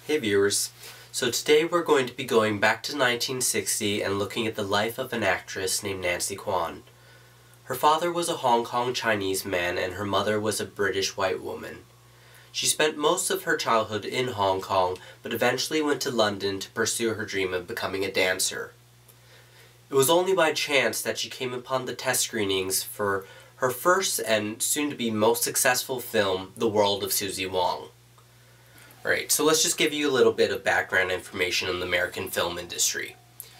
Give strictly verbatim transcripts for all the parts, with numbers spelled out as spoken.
Hey viewers, so today we're going to be going back to nineteen sixty and looking at the life of an actress named Nancy Kwan. Her father was a Hong Kong Chinese man and her mother was a British white woman. She spent most of her childhood in Hong Kong, but eventually went to London to pursue her dream of becoming a dancer. It was only by chance that she came upon the test screenings for her first and soon-to-be most successful film, The World of Susie Wong. Alright, so let's just give you a little bit of background information on the American film industry.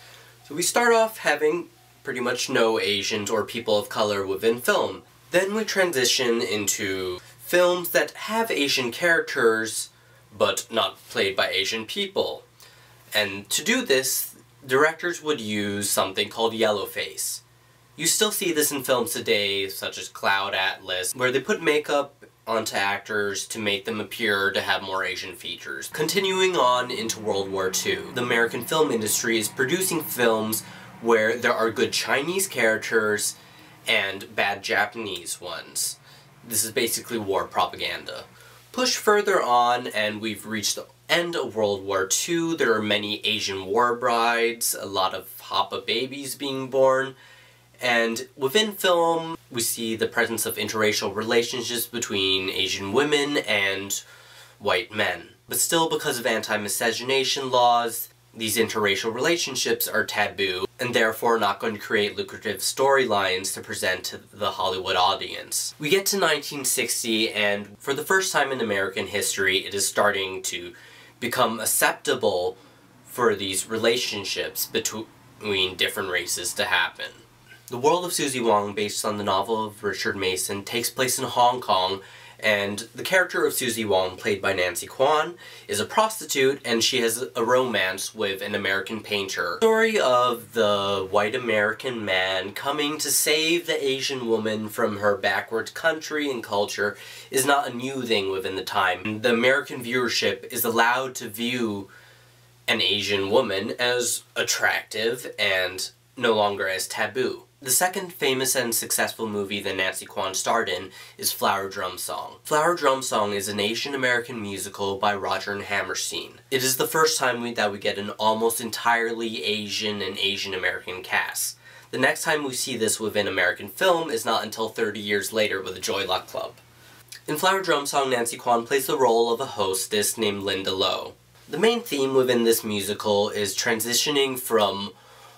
So we start off having pretty much no Asians or people of color within film. Then we transition into films that have Asian characters, but not played by Asian people. And to do this, directors would use something called yellowface. You still see this in films today, such as Cloud Atlas, where they put makeup onto actors to make them appear to have more Asian features. Continuing on into World War Two, the American film industry is producing films where there are good Chinese characters and bad Japanese ones. This is basically war propaganda. Push further on and we've reached the end of World War Two. There are many Asian war brides, a lot of Hapa babies being born, and within film we see the presence of interracial relationships between Asian women and white men. But still, because of anti-miscegenation laws, these interracial relationships are taboo and therefore not going to create lucrative storylines to present to the Hollywood audience. We get to nineteen sixty and for the first time in American history it is starting to become acceptable for these relationships between different races to happen. The World of Susie Wong, based on the novel of Richard Mason, takes place in Hong Kong, and the character of Susie Wong, played by Nancy Kwan, is a prostitute and she has a romance with an American painter. The story of the white American man coming to save the Asian woman from her backward country and culture is not a new thing within the time. The American viewership is allowed to view an Asian woman as attractive and no longer as taboo. The second famous and successful movie that Nancy Kwan starred in is Flower Drum Song. Flower Drum Song is an Asian-American musical by Roger and Hammerstein. It is the first time we, that we get an almost entirely Asian and Asian-American cast. The next time we see this within American film is not until thirty years later with the Joy Luck Club. In Flower Drum Song, Nancy Kwan plays the role of a hostess named Linda Lo. The main theme within this musical is transitioning from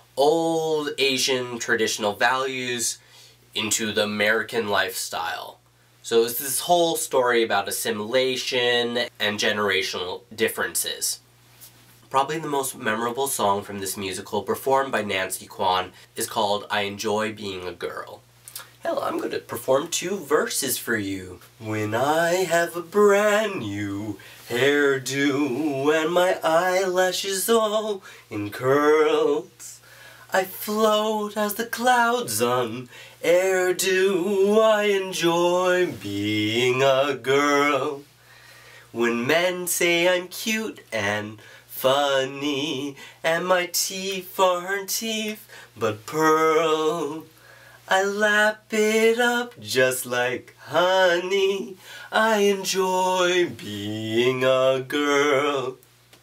old Asian traditional values into the American lifestyle. So it's this whole story about assimilation and generational differences. Probably the most memorable song from this musical, performed by Nancy Kwan, is called I Enjoy Being a Girl. Hell, I'm going to perform two verses for you. When I have a brand new hairdo and my eyelashes all in curls, I float as the clouds on air do. I enjoy being a girl. When men say I'm cute and funny and my teeth aren't teeth but pearl, I lap it up just like honey. I enjoy being a girl.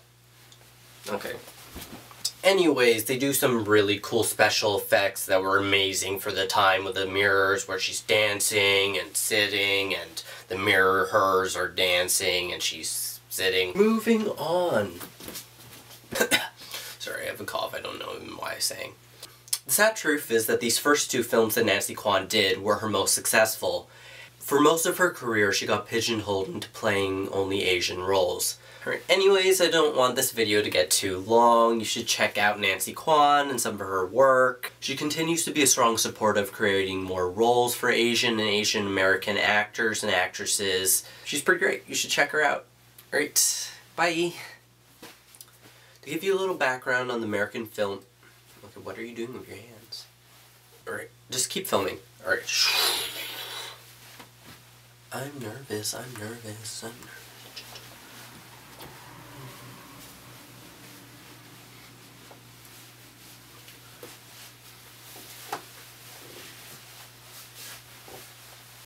Okay. Anyways, they do some really cool special effects that were amazing for the time with the mirrors where she's dancing and sitting and the mirror hers are dancing and she's sitting. Moving on. Sorry, I have a cough. I don't know even why I'm saying. The sad truth is that these first two films that Nancy Kwan did were her most successful. For most of her career, she got pigeonholed into playing only Asian roles. Alright, anyways, I don't want this video to get too long. You should check out Nancy Kwan and some of her work. She continues to be a strong supporter of creating more roles for Asian and Asian American actors and actresses. She's pretty great. You should check her out. Alright, bye! To give you a little background on the American film... Okay, what are you doing with your hands? Alright, just keep filming. Alright. I'm nervous, I'm nervous, I'm nervous.